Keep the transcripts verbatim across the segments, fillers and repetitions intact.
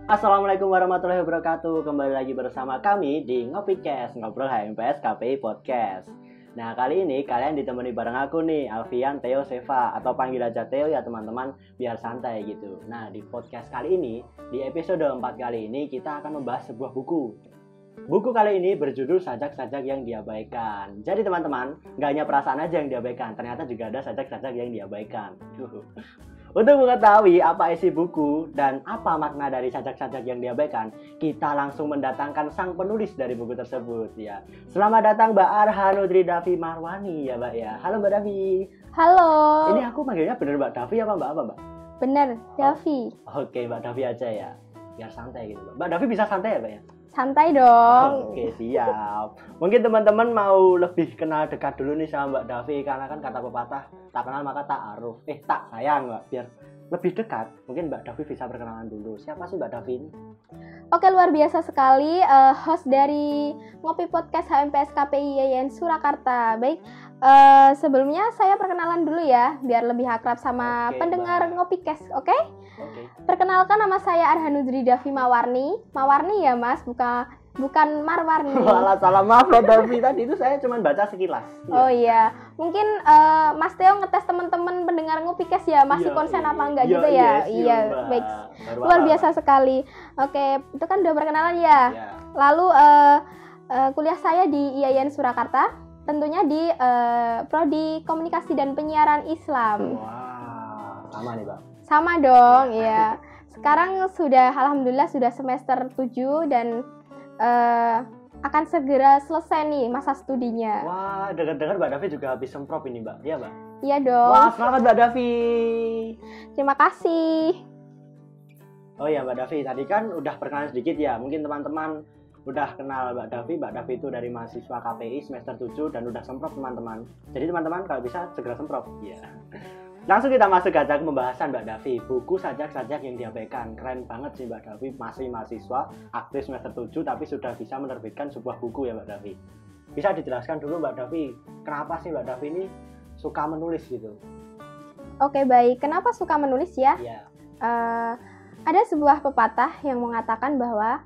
Assalamualaikum warahmatullahi wabarakatuh. Kembali lagi bersama kami di Ngopicast, Ngobrol H M P S K P I Podcast. Nah, kali ini kalian ditemani bareng aku nih, Alfian, Theo, Seva, atau panggil aja Theo ya teman-teman, biar santai gitu. Nah, di podcast kali ini, di episode empat kali ini kita akan membahas sebuah buku. Buku kali ini berjudul Sajak-Sajak yang Diabaikan. Jadi teman-teman, nggak hanya perasaan aja yang diabaikan, ternyata juga ada sajak-sajak yang diabaikan. Untuk mengetahui apa isi buku dan apa makna dari sajak-sajak yang diabaikan, kita langsung mendatangkan sang penulis dari buku tersebut ya. Selamat datang Mbak Arhanudri Davi Marwani ya Mbak ya. Halo Mbak Davi. Halo. Ini aku manggilnya bener Mbak Davi apa Mbak apa Mbak? Bener, Davi. Oh, Oke Mbak Davi aja ya. Biar santai gitu Mbak. Mbak Davi bisa santai ya Mbak ya? Santai dong. Oke siap. Mungkin teman-teman mau lebih kenal dekat dulu nih sama Mbak Davi, karena kan kata pepatah tak kenal maka tak aruf. Eh tak sayang Mbak. Biar lebih dekat, mungkin Mbak Davi bisa perkenalan dulu. Siapa sih Mbak Davi ini? Oke, luar biasa sekali, uh, host dari Ngopi Podcast H M P S K P I Y N Surakarta. Baik, uh, sebelumnya saya perkenalan dulu ya, biar lebih akrab sama Oke, pendengar Mbak. Ngopicast, oke? Okay? Oke. Perkenalkan, nama saya Arhanudri Davi Mawarni. Mawarni ya Mas, bukan bukan Marwarni. Walah, salah maaf Mbak Davi, tadi itu saya cuma baca sekilas. Oh iya, mungkin uh, Mas Theo ngetes teman-teman pendengar Ngopicast ya, masih Iya, konsen iya. apa enggak Iya, gitu ya? yes, iya, Iya, Mbak. baik. Baru Luar apa, biasa Mbak? sekali. Oke, itu kan udah perkenalan ya. Ya. Lalu uh, uh, kuliah saya di I Y N Surakarta, tentunya di uh, Prodi Komunikasi dan Penyiaran Islam. Wah, sama nih Mbak. Sama dong, ya. Sekarang sudah alhamdulillah sudah semester tujuh dan uh, akan segera selesai nih masa studinya. Wah, dengar-dengar Mbak Davi juga habis semprot ini Mbak. Iya Mbak? Iya dong. Wah, selamat Mbak Davi. Terima kasih. Oh ya Mbak Davi, tadi kan udah perkenalan sedikit ya. Mungkin teman-teman udah kenal Mbak Davi. Mbak Davi itu dari mahasiswa K P I semester tujuh dan udah semprot teman-teman. Jadi teman-teman kalau bisa segera semprot. Iya. Langsung kita masuk aja ke pembahasan Mbak Davi. Buku Sajak-Sajak yang Diabaikan. Keren banget sih Mbak Davi, masih mahasiswa aktif semester tujuh tapi sudah bisa menerbitkan sebuah buku ya Mbak Davi. Bisa dijelaskan dulu Mbak Davi, kenapa sih Mbak Davi ini suka menulis gitu? Oke, baik. Kenapa suka menulis ya? Iya. Uh, ada sebuah pepatah yang mengatakan bahwa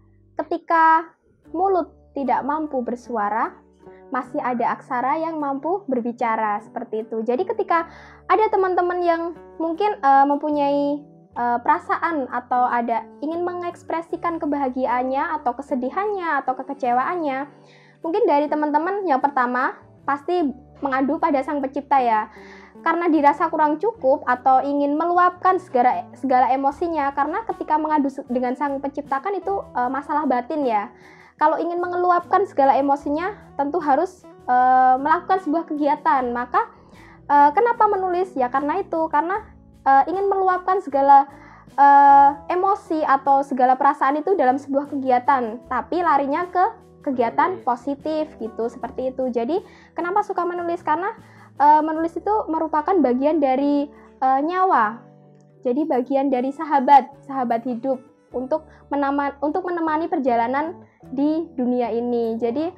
ketika mulut tidak mampu bersuara, masih ada aksara yang mampu berbicara, seperti itu. Jadi ketika ada teman-teman yang mungkin uh, mempunyai uh, perasaan atau ada ingin mengekspresikan kebahagiaannya atau kesedihannya atau kekecewaannya, mungkin dari teman-teman yang pertama pasti mengadu pada Sang Pencipta ya. Karena dirasa kurang cukup atau ingin meluapkan segala segala emosinya, karena ketika mengadu dengan Sang Pencipta kan itu uh, masalah batin ya. Kalau ingin mengeluapkan segala emosinya, tentu harus e, melakukan sebuah kegiatan. Maka e, kenapa menulis? Ya karena itu, karena e, ingin meluapkan segala e, emosi atau segala perasaan itu dalam sebuah kegiatan. Tapi larinya ke kegiatan positif gitu, seperti itu. Jadi kenapa suka menulis? Karena e, menulis itu merupakan bagian dari e, nyawa. Jadi bagian dari sahabat, sahabat hidup untuk menemani, untuk menemani perjalanan di dunia ini. Jadi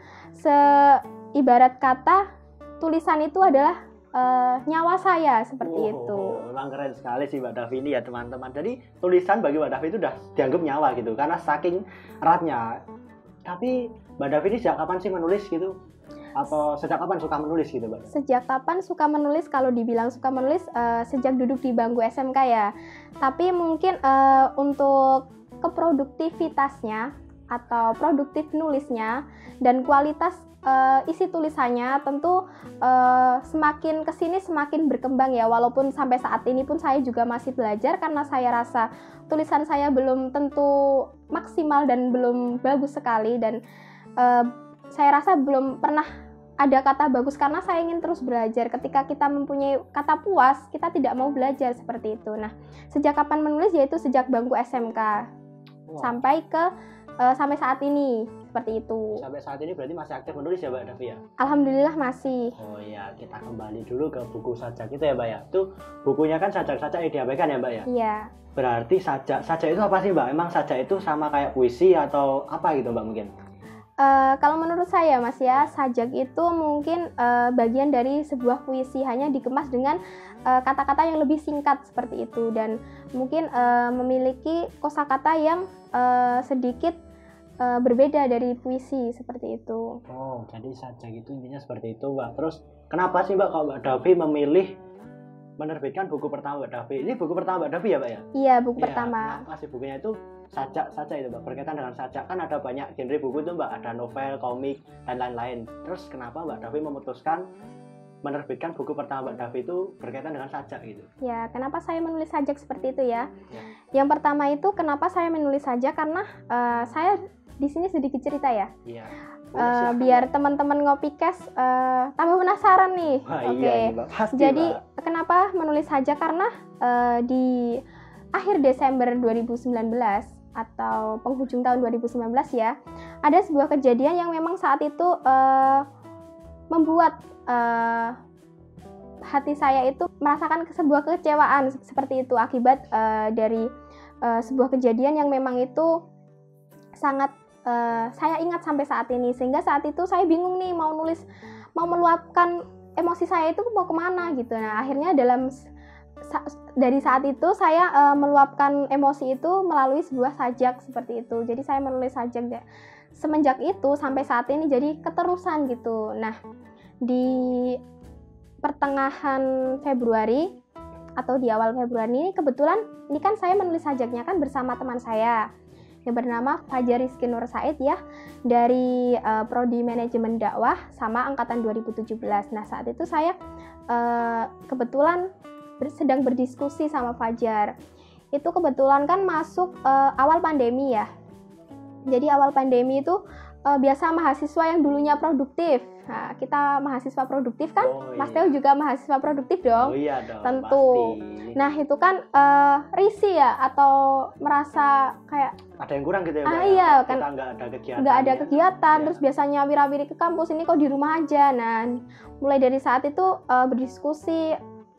seibarat kata tulisan itu adalah uh, nyawa saya, seperti oh, itu. Memang keren sekali sih Mbak Davi ini ya teman-teman. Jadi tulisan bagi Mbak Davi itu udah dianggap nyawa gitu, karena saking eratnya. Tapi Mbak Davi ini sejak kapan sih menulis gitu? Atau sejak kapan suka menulis gitu Mbak? Sejak kapan suka menulis? Kalau dibilang suka menulis uh, sejak duduk di bangku S M K ya. Tapi mungkin uh, untuk keproduktivitasnya atau produktif nulisnya dan kualitas uh, isi tulisannya tentu uh, semakin kesini semakin berkembang ya. Walaupun sampai saat ini pun saya juga masih belajar, karena saya rasa tulisan saya belum tentu maksimal dan belum bagus sekali, dan uh, saya rasa belum pernah ada kata bagus, karena saya ingin terus belajar. Ketika kita mempunyai kata puas, kita tidak mau belajar, seperti itu. Nah, sejak kapan menulis? Yaitu sejak bangku S M K. Wow. Sampai ke uh, sampai saat ini, seperti itu. Sampai saat ini berarti masih aktif menulis ya Mbak Davi ya? Alhamdulillah masih. Oh iya, kita kembali dulu ke buku sajak itu ya Mbak ya. Itu bukunya kan sajak-sajak yang diabaikan ya Mbak ya? Iya. Berarti sajak, sajak itu apa sih Mbak? Emang sajak itu sama kayak puisi atau apa gitu Mbak mungkin? Uh, kalau menurut saya Mas ya, sajak itu mungkin uh, bagian dari sebuah puisi, hanya dikemas dengan uh, kata-kata yang lebih singkat seperti itu, dan mungkin uh, memiliki kosakata yang uh, sedikit uh, berbeda dari puisi seperti itu. Oh, jadi sajak itu intinya seperti itu, Mbak. Terus kenapa sih Mbak kalau Mbak Davi memilih menerbitkan buku pertama Mbak Davi? Ini buku pertama Mbak Davi ya Mbak ya? Iya, buku ya, pertama. Kenapa sih bukunya itu sajak saja itu Mbak, berkaitan dengan sajak? Kan ada banyak genre buku itu Mbak, ada novel, komik, dan lain-lain. Terus kenapa Mbak Davi memutuskan menerbitkan buku pertama Mbak Davi itu berkaitan dengan sajak gitu? Ya, kenapa saya menulis sajak seperti itu ya? ya. Yang pertama itu kenapa saya menulis sajak, karena uh, saya di sini sedikit cerita ya. Iya. Uh, biar teman-teman Ngopikes uh, tambah penasaran nih. Oke. Okay. Iya, Jadi Mbak. Kenapa menulis sajak? Karena uh, di akhir Desember dua ribu sembilan belas atau penghujung tahun dua ribu sembilan belas ya, ada sebuah kejadian yang memang saat itu uh, membuat uh, hati saya itu merasakan sebuah kekecewaan seperti itu, akibat uh, dari uh, sebuah kejadian yang memang itu sangat uh, saya ingat sampai saat ini, sehingga saat itu saya bingung nih mau nulis, mau meluapkan emosi saya itu mau kemana gitu. Nah akhirnya dalam dari saat itu saya uh, meluapkan emosi itu melalui sebuah sajak seperti itu. Jadi saya menulis sajak ya. Semenjak itu sampai saat ini jadi keterusan gitu. Nah, di pertengahan Februari atau di awal Februari ini kebetulan ini kan saya menulis sajaknya kan bersama teman saya yang bernama Fajar Rizky Nur Said ya, dari uh, Prodi Manajemen Dakwah sama angkatan dua ribu tujuh belas. Nah, saat itu saya uh, kebetulan sedang berdiskusi sama Fajar. Itu kebetulan kan masuk uh, awal pandemi ya. Jadi awal pandemi itu uh, biasa mahasiswa yang dulunya produktif. Nah, kita mahasiswa produktif kan, oh, Mas iya. Teo juga mahasiswa produktif dong. Oh iya dong, tentu. Pasti. Nah itu kan uh, risih ya, atau merasa kayak ada yang kurang gitu ya, Mbak? Ah iya kan, kita nggak ada kegiatan. Nggak ada ya. kegiatan, ya. Terus biasanya wira-wiri ke kampus, ini kok di rumah aja. Nah, mulai dari saat itu uh, berdiskusi.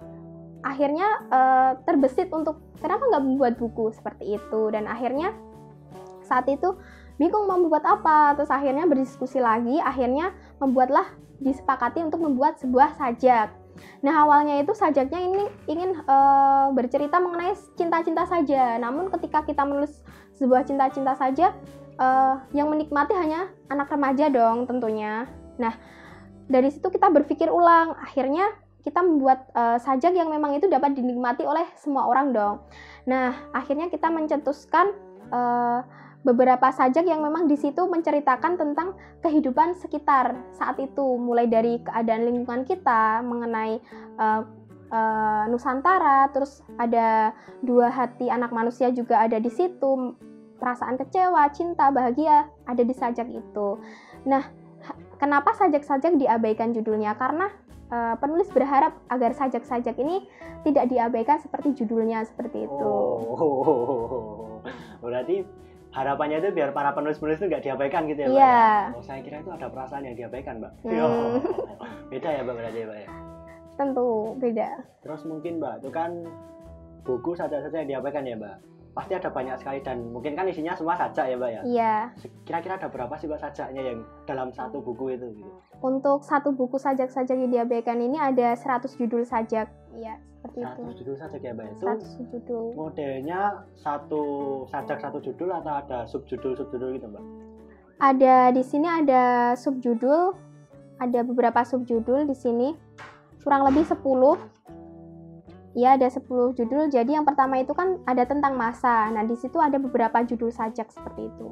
Akhirnya uh, terbesit untuk kenapa nggak membuat buku seperti itu, dan akhirnya saat itu bingung mau membuat apa, terus akhirnya berdiskusi lagi, akhirnya membuatlah disepakati untuk membuat sebuah sajak. Nah awalnya itu sajaknya ini ingin uh, bercerita mengenai cinta-cinta saja, namun ketika kita menulis sebuah cinta-cinta saja, uh, yang menikmati hanya anak remaja dong tentunya. Nah dari situ kita berpikir ulang, akhirnya kita membuat uh, sajak yang memang itu dapat dinikmati oleh semua orang dong. Nah, akhirnya kita mencetuskan uh, beberapa sajak yang memang di situ menceritakan tentang kehidupan sekitar saat itu, mulai dari keadaan lingkungan kita, mengenai uh, uh, Nusantara, terus ada dua hati anak manusia juga ada di situ, perasaan kecewa, cinta, bahagia ada di sajak itu. Nah, kenapa sajak-sajak diabaikan judulnya? Karena Uh, penulis berharap agar sajak-sajak ini tidak diabaikan seperti judulnya seperti itu. Oh, berarti harapannya itu biar para penulis-penulis itu nggak diabaikan gitu ya, Mbak? Iya. Ya? Oh, saya kira itu ada perasaan yang diabaikan, Mbak. Hmm. Oh, beda ya, Mbak, berarti ya, Mbak ya? Tentu beda. Terus mungkin, Mbak, itu kan buku sajak-sajak yang diabaikan ya, Mbak? Pasti ada banyak sekali, dan mungkin kan isinya semua sajak ya, Mbak ya? Iya. Kira-kira ada berapa sih, Mbak, sajaknya yang dalam satu buku itu gitu? Untuk satu buku sajak-sajak yang diabaikan ini ada seratus judul sajak. Iya, seperti itu. seratus judul sajak ya, Mbak? Itu seratus judul. Modelnya satu sajak satu judul atau ada subjudul-subjudul gitu, Mbak? Ada di sini ada subjudul, ada beberapa subjudul di sini. Kurang lebih sepuluh. Ya, ada sepuluh judul. Jadi yang pertama itu kan ada tentang masa. Nah, di situ ada beberapa judul sajak seperti itu.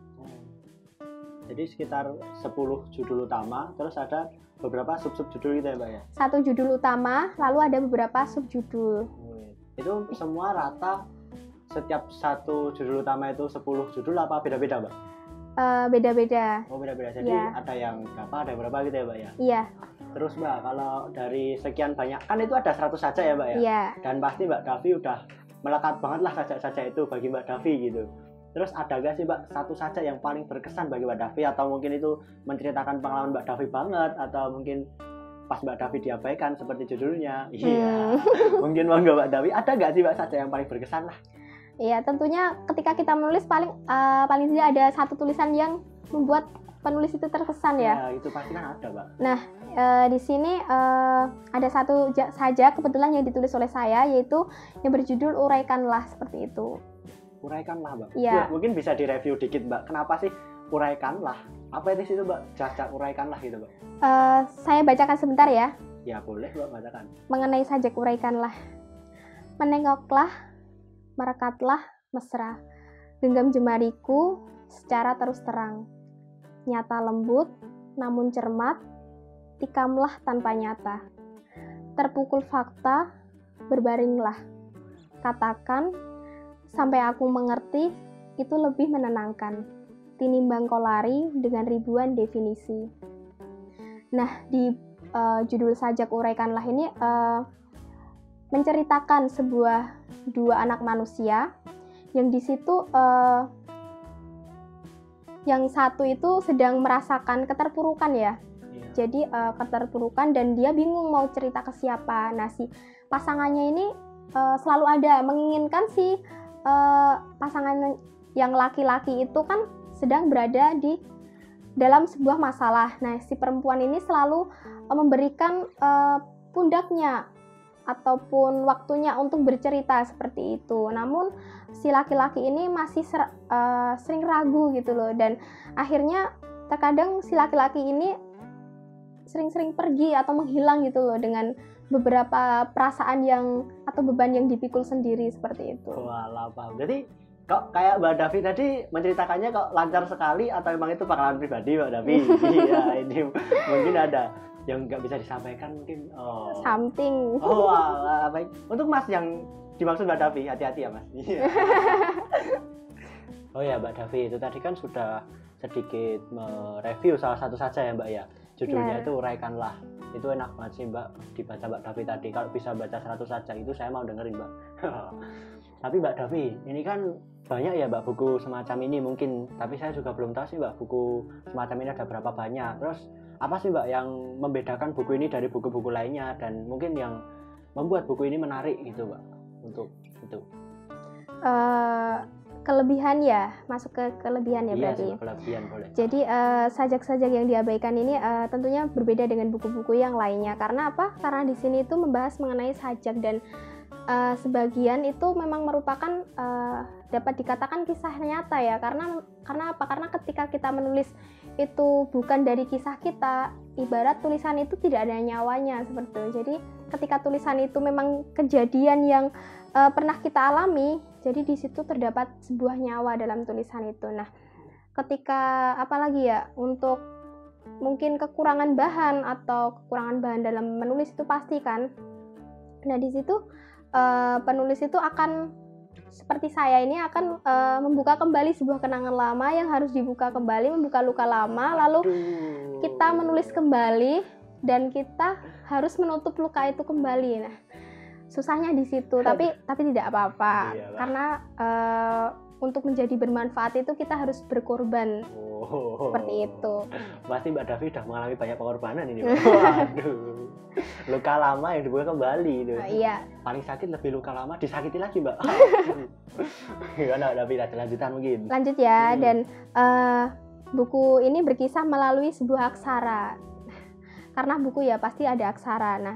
Jadi sekitar sepuluh judul utama, terus ada beberapa sub-sub judul gitu ya, Mbak ya? Satu judul utama, lalu ada beberapa subjudul. Itu semua rata, setiap satu judul utama itu sepuluh judul apa beda-beda, Mbak? Uh, beda-beda. Oh, beda-beda. Jadi ya. Ada yang berapa, ada yang berapa gitu ya, Mbak ya? Iya. Terus, Mbak, kalau dari sekian banyak, kan itu ada seratus saja ya, Mbak ya? Iya. Dan pasti Mbak Davi udah melekat banget lah sajak-sajak itu bagi Mbak Davi gitu. Terus ada gak sih, Mbak, satu sajak yang paling berkesan bagi Mbak Davi, atau mungkin itu menceritakan pengalaman Mbak Davi banget, atau mungkin pas Mbak Davi diabaikan seperti judulnya? Iya. Hmm. Mungkin monggo Mbak Davi, ada gak sih, Mbak, sajak yang paling berkesan lah? Iya, tentunya ketika kita menulis paling uh, paling tidak ada satu tulisan yang membuat penulis itu terkesan ya. Ya, itu pasti kan ada, Mbak. Nah, e, di sini e, ada satu ja- saja kebetulan yang ditulis oleh saya, yaitu yang berjudul Uraikanlah, seperti itu. Uraikanlah, Mbak. Iya. Ya, mungkin bisa direview dikit, Mbak. Kenapa sih uraikanlah? Apa itu situ, Mbak? Jajak uraikanlah gitu, Mbak. E, saya bacakan sebentar ya. Ya, boleh, Mbak, bacakan. Mengenai sajak uraikanlah. Menengoklah, merekatlah, mesra. Genggam jemariku secara terus terang. Nyata lembut, namun cermat, tikamlah tanpa nyata. Terpukul fakta, berbaringlah. Katakan, sampai aku mengerti, itu lebih menenangkan. Tinimbang kau lari dengan ribuan definisi. Nah, di uh, judul sajak uraikanlah ini uh, menceritakan sebuah dua anak manusia yang di situ uh, yang satu itu sedang merasakan keterpurukan ya. Iya. Jadi uh, keterpurukan dan dia bingung mau cerita ke siapa. Nah, si pasangannya ini uh, selalu ada menginginkan si uh, pasangan yang laki-laki itu kan sedang berada di dalam sebuah masalah. Nah, si perempuan ini selalu uh, memberikan uh, pundaknya ataupun waktunya untuk bercerita seperti itu. Namun si laki-laki ini masih ser, uh, sering ragu gitu loh, dan akhirnya terkadang si laki-laki ini sering-sering pergi atau menghilang gitu loh dengan beberapa perasaan yang atau beban yang dipikul sendiri seperti itu. Walah, paham. Jadi kok kayak Mbak Davi tadi menceritakannya kok lancar sekali, atau memang itu pengalaman pribadi Mbak Davi? Iya, ini mungkin ada yang nggak bisa disampaikan mungkin. Oh. Something. Oh, walah, baik. Untuk Mas yang dimaksud Mbak Davi, hati-hati ya Mas. Oh ya, Mbak Davi, itu tadi kan sudah sedikit mereview salah satu saja ya Mbak ya. Judulnya Benar. itu Uraikanlah. Itu enak banget sih Mbak dibaca Mbak Davi tadi. Kalau bisa baca seratus saja itu saya mau dengerin Mbak. Tapi Mbak Davi, ini kan banyak ya Mbak buku semacam ini mungkin. Tapi saya juga belum tahu sih Mbak buku semacam ini ada berapa banyak. Terus apa sih Mbak yang membedakan buku ini dari buku-buku lainnya, dan mungkin yang membuat buku ini menarik gitu Mbak untuk itu? Uh, kelebihan ya, masuk ke kelebihan ya iya, berarti. Iya, kelebihan boleh. Jadi uh, sajak-sajak yang diabaikan ini uh, tentunya berbeda dengan buku-buku yang lainnya. Karena apa? Karena di sini itu membahas mengenai sajak, dan uh, sebagian itu memang merupakan uh, dapat dikatakan kisah nyata ya. Karena karena apa? Karena ketika kita menulis itu bukan dari kisah kita, ibarat tulisan itu tidak ada nyawanya seperti itu. Jadi ketika tulisan itu memang kejadian yang uh, pernah kita alami, jadi di situ terdapat sebuah nyawa dalam tulisan itu. Nah, ketika apalagi ya, untuk mungkin kekurangan bahan atau kekurangan bahan dalam menulis itu pasti kan. Nah, di situ uh, penulis itu akan seperti saya ini akan uh, membuka kembali sebuah kenangan lama yang harus dibuka kembali, membuka luka lama, lalu Aduh. kita menulis kembali dan kita harus menutup luka itu kembali. Nah, susahnya di situ, tapi tapi tidak apa-apa. Iyalah. Karena uh, untuk menjadi bermanfaat itu kita harus berkorban. Oh. Seperti itu. Pasti Mbak Davi udah mengalami banyak pengorbanan ini Mbak. Waduh. Luka lama yang dibuka kembali itu. Uh, iya. Paling sakit lebih luka lama disakiti lagi Mbak. Gimana Mbak Davi, ada lanjutan mungkin? Lanjut ya, Hmm. dan uh, buku ini berkisah melalui sebuah aksara. Karena buku ya pasti ada aksara. Nah,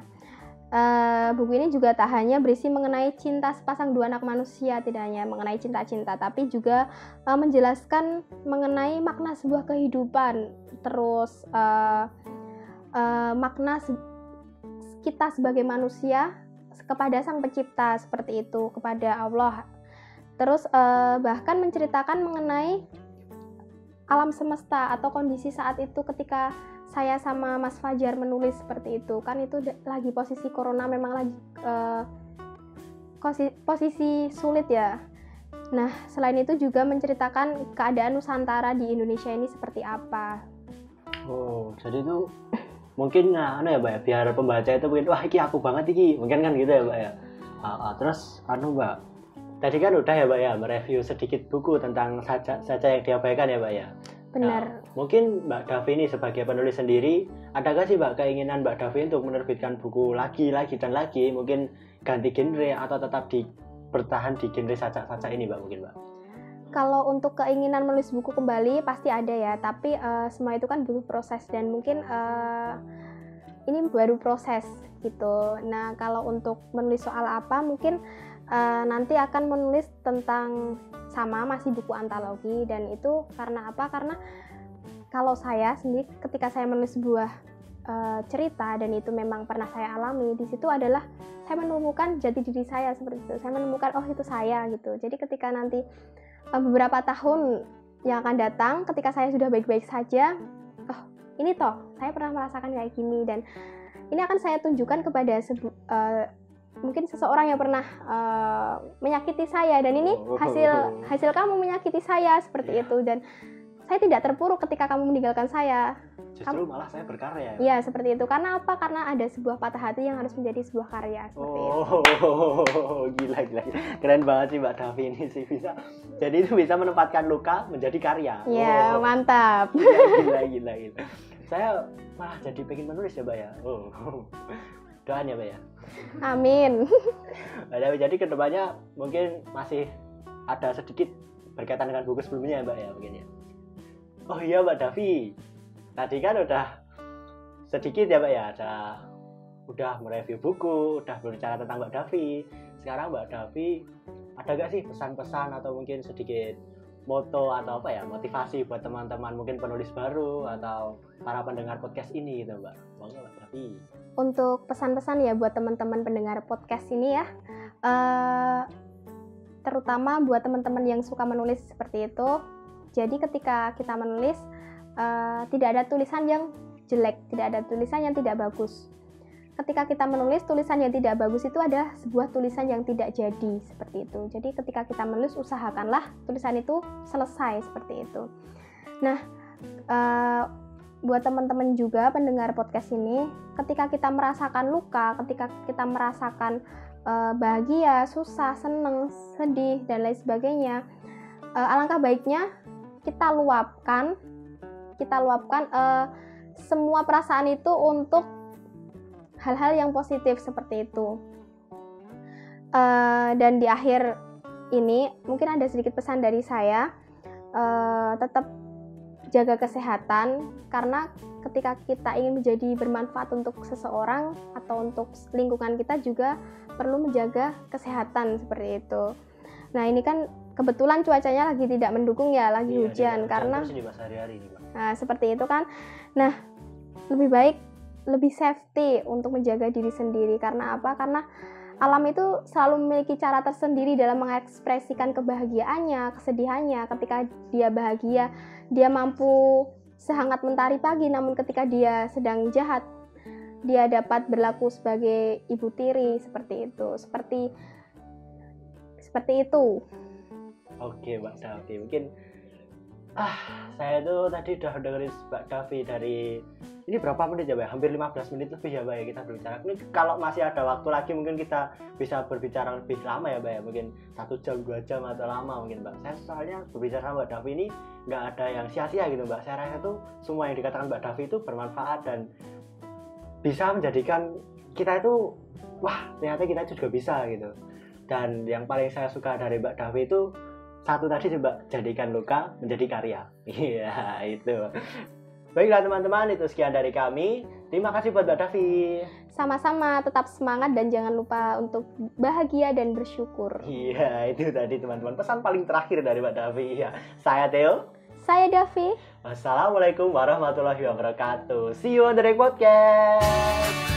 Uh, buku ini juga tak hanya berisi mengenai cinta sepasang dua anak manusia, tidak hanya mengenai cinta-cinta, tapi juga uh, menjelaskan mengenai makna sebuah kehidupan, terus uh, uh, makna se- kita sebagai manusia kepada Sang Pencipta, seperti itu, kepada Allah. Terus uh, bahkan menceritakan mengenai alam semesta atau kondisi saat itu ketika saya sama Mas Fajar menulis seperti itu, kan itu d- lagi posisi corona, memang lagi uh, kosi- posisi sulit ya. Nah, selain itu juga menceritakan keadaan Nusantara di Indonesia ini seperti apa. Oh, jadi itu mungkin nah, anu ya Mbak ya, biar pembaca itu mungkin wah iki aku banget iki, mungkin kan gitu ya Mbak ya. Uh, uh, terus anu Mbak, tadi kan udah ya Mbak ya mereview sedikit buku tentang saja saja yang diabaikan ya Mbak ya. Benar. Nah, mungkin Mbak Davi ini sebagai penulis sendiri, adakah sih Mbak keinginan Mbak Davi untuk menerbitkan buku lagi, lagi dan lagi, mungkin ganti genre atau tetap di bertahan di genre sajak-sajak ini Mbak mungkin Mbak? Kalau untuk keinginan menulis buku kembali pasti ada ya, tapi uh, semua itu kan butuh proses dan mungkin uh, ini baru proses gitu. Nah, kalau untuk menulis soal apa, mungkin uh, nanti akan menulis tentang sama masih buku antologi, dan itu karena apa? Karena kalau saya sendiri ketika saya menulis sebuah uh, cerita dan itu memang pernah saya alami, di situ adalah saya menemukan jati diri saya seperti itu. Saya menemukan oh itu saya gitu. Jadi ketika nanti beberapa tahun yang akan datang, ketika saya sudah baik-baik saja, oh ini toh saya pernah merasakan kayak gini, dan ini akan saya tunjukkan kepada sebu- uh, mungkin seseorang yang pernah uh, menyakiti saya, dan ini hasil hasil kamu menyakiti saya seperti yeah. itu, dan saya tidak terpuruk ketika kamu meninggalkan saya. Justru kamu, malah saya berkarya. Iya, seperti itu. Karena apa? Karena ada sebuah patah hati yang harus menjadi sebuah karya. Seperti oh, itu. gila, gila. Keren banget sih Mbak Davi ini sih. Bisa. Jadi itu bisa menempatkan luka menjadi karya. Iya, oh. mantap. Gila, gila, gila. Saya malah jadi pengen menulis ya Mbak ya. Oh. Doain ya Mbak ya. Amin. Jadi kedepannya mungkin masih ada sedikit berkaitan dengan buku sebelumnya ya Mbak ya mungkin ya. Oh iya Mbak Davi. Tadi kan udah sedikit ya Mbak ya, ada udah mereview buku, udah berbicara tentang Mbak Davi. Sekarang Mbak Davi ada gak sih pesan-pesan atau mungkin sedikit moto atau apa ya, motivasi buat teman-teman mungkin penulis baru atau para pendengar podcast ini gitu Mbak? Monggo Mbak Davi. Untuk pesan-pesan ya buat teman-teman pendengar podcast ini ya, uh, terutama buat teman-teman yang suka menulis seperti itu. Jadi ketika kita menulis Uh, tidak ada tulisan yang jelek, tidak ada tulisan yang tidak bagus. Ketika kita menulis tulisan yang tidak bagus itu adalah sebuah tulisan yang tidak jadi, seperti itu. Jadi ketika kita menulis, usahakanlah tulisan itu selesai seperti itu. Nah, uh, buat teman-teman juga pendengar podcast ini, ketika kita merasakan luka, ketika kita merasakan uh, bahagia, susah, senang, sedih, dan lain sebagainya, uh, alangkah baiknya kita luapkan kita luapkan uh, semua perasaan itu untuk hal-hal yang positif seperti itu. Uh, dan di akhir ini mungkin ada sedikit pesan dari saya, uh, tetap jaga kesehatan, karena ketika kita ingin menjadi bermanfaat untuk seseorang atau untuk lingkungan kita juga perlu menjaga kesehatan seperti itu. Nah ini kan kebetulan cuacanya lagi tidak mendukung ya, lagi iya, hujan karena hari-hari ini, Pak. Nah, seperti itu kan. Nah, lebih baik lebih safety untuk menjaga diri sendiri. Karena apa? Karena alam itu selalu memiliki cara tersendiri dalam mengekspresikan kebahagiaannya, kesedihannya. Ketika dia bahagia, dia mampu sehangat mentari pagi, namun ketika dia sedang jahat, dia dapat berlaku sebagai ibu tiri, seperti itu. Seperti seperti itu. Oke, Mbak Davi. Mungkin ah, saya tuh tadi udah dengerin Mbak Davi dari ini berapa menit ya, Mbak? Hampir lima belas menit lebih ya, Mbak ya, kita berbicara. Ini kalau masih ada waktu lagi mungkin kita bisa berbicara lebih lama ya, Mbak ya. Mungkin satu jam, dua jam atau lama mungkin, Mbak. Saya soalnya berbicara sama Mbak Davi ini nggak ada yang sia-sia gitu, Mbak. Saya rasa tuh semua yang dikatakan Mbak Davi itu bermanfaat dan bisa menjadikan kita itu wah, ternyata kita juga bisa gitu. Dan yang paling saya suka dari Mbak Davi itu satu tadi, coba jadikan luka menjadi karya. Iya, itu. Baiklah teman-teman, itu sekian dari kami. Terima kasih buat Mbak Davi. Sama-sama, tetap semangat dan jangan lupa untuk bahagia dan bersyukur. Iya, itu tadi teman-teman. Pesan paling terakhir dari Mbak Davi. Ya. Saya Theo. Saya Davi. Wassalamualaikum warahmatullahi wabarakatuh. See you on the next podcast.